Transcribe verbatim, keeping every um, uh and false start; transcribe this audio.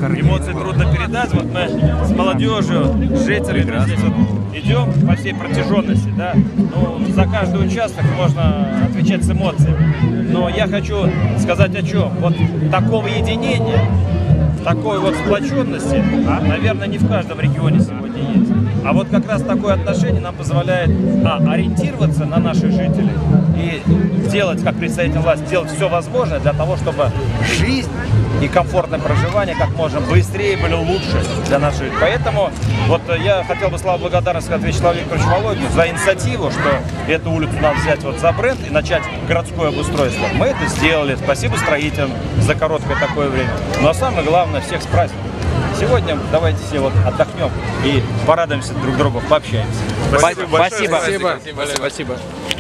эмоции трудно передать. Вот мы с молодежью, с жителями здесь вот идем по всей протяженности, да. Ну, за каждый участок можно отвечать с эмоциями. Но я хочу сказать о чем. Вот такого единения, такой вот сплоченности, наверное, не в каждом регионе сегодня есть. А вот как раз такое отношение нам позволяет а, ориентироваться на наших жителей и делать, как представитель власти, делать все возможное для того, чтобы жизнь и комфортное проживание как можно быстрее были лучше для наших жителей. Поэтому вот я хотел бы славу благодарность сказать Вячеславу Викторовичу Володину за инициативу, что эту улицу надо взять вот за бренд и начать городское обустройство. Мы это сделали. Спасибо строителям за короткое такое время. Ну а самое главное, всех с праздником. Сегодня давайте все вот отдохнем и порадуемся друг другу, пообщаемся. Спасибо. Спасибо. Спасибо. Спасибо. Спасибо.